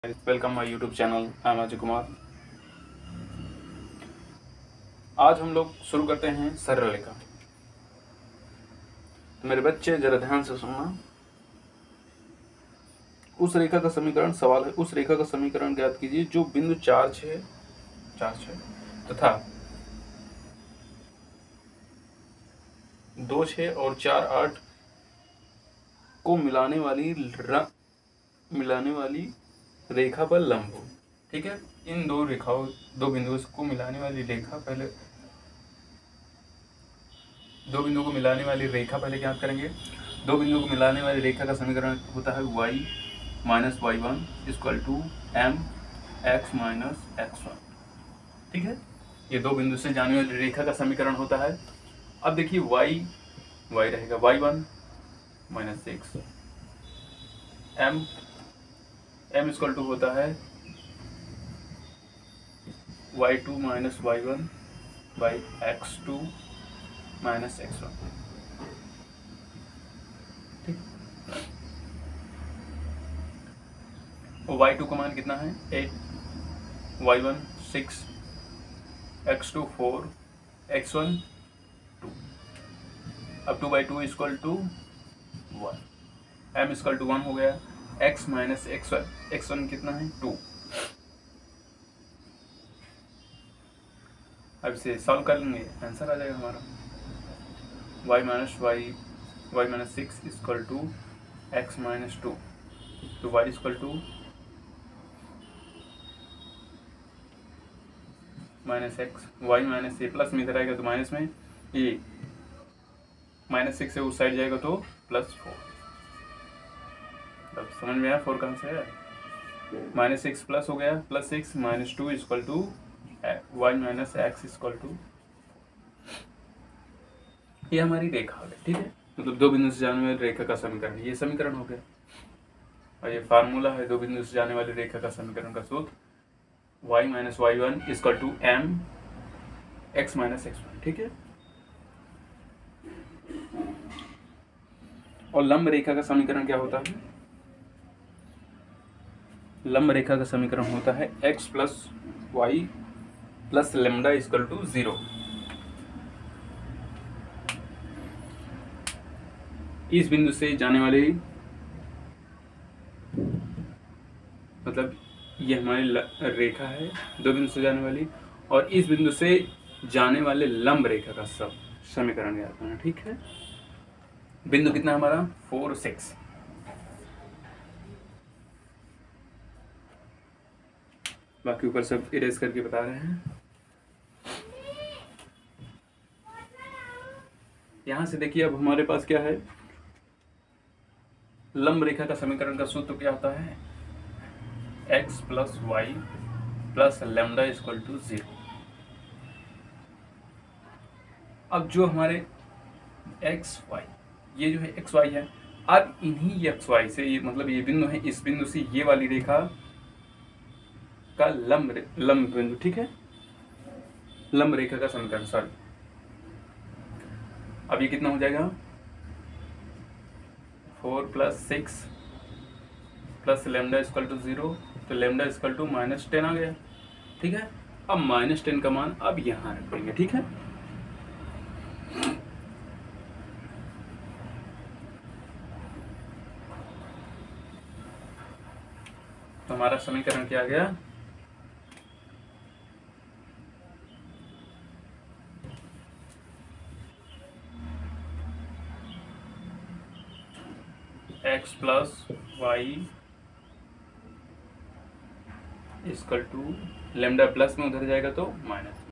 Welcome my YouTube channel. I am Ajay Kumar. आज हम लोग शुरू करते हैं सरल रेखा। तो मेरे बच्चे जरा ध्यान से सुनना। उस रेखा का समीकरण सवाल है, उस रेखा का समीकरण ज्ञात कीजिए जो बिंदु 4 6 तथा 2 6 और 4 8 को मिलाने वाली रेखा पर लंब हो। ठीक है, इन दो बिंदुओं को मिलाने वाली रेखा पहले ज्ञात करेंगे। दो बिंदुओं को मिलाने वाली रेखा का समीकरण होता है y minus y1 equal to M X minus x1। ठीक है, ये दो बिंदु से जाने वाली रेखा का समीकरण होता है। अब देखिए y रहेगा y1 minus 6, m equal to होता है y2 minus y1 by x2 minus x1। ठीक, y2 का मान कितना है 8, y1 6, x2 4, x1 2। अब 2/2 equal to 1, m equal to 1 हो गया। x माइनस x1 कितना है 2। अब इसे सॉल्व कर लेंगे, आंसर आ जाएगा हमारा y minus 6 equal to x minus 2। तो y equal to minus X, Y minus A plus में इधर आएगा तो माइनस में, ये माइनस 6 से उस साइड जाएगा तो प्लस 4। अब समझ में आया 4 कहाँ से है। माइनस 6 प्लस हो गया, plus 6 minus 2 equal to Y minus X equal to. ये हमारी रेखा हो गई। ठीक है, मतलब दो बिंदु से जाने वाली रेखा का समीकरण, ये समीकरण हो गया। और ये फार्मूला है दो बिंदु से जाने वाली रेखा का समीकरण का सूत्र y minus y1 equal to m x minus x1। ठीक है, और लंब रेखा का समीकरण क्या होता है। लंब रेखा का समीकरण होता है x plus Y plus lambda equal to 0। इस बिंदु से जाने वाली, मतलब ये हमारी रेखा है दो बिंदु से जाने वाली, और इस बिंदु से जाने वाले लंब रेखा का सब समीकरण ज्ञात करना। ठीक है, बिंदु कितना हमारा 4 6। बाकी ऊपर सब इरेज करके बता रहे हैं। यहां से देखिए अब हमारे पास क्या है, लंब रेखा का समीकरण का सूत्र क्या होता है x plus Y plus lambda equal to 0। अब जो हमारे एक्स वाई, ये जो है एक्स वाई है, अब इन्हीं एक्स वाई से, ये मतलब ये बिंदु है, इस बिंदु से ये वाली रेखा का लंब बिंदु। ठीक है, लंब रेखा का समीकरण, सॉरी, अब ये कितना हो जाएगा 4 plus 6 plus lambda equal to 0, तो लेमडा इक्वल टू माइनस 10 आ गया। ठीक है, अब माइनस 10 का मान अब यहाँ रख देंगे। ठीक है, तो हमारा समीकरण क्या आ गया, x plus Y equal to lambda plus में उधर जाएगा तो माइनस।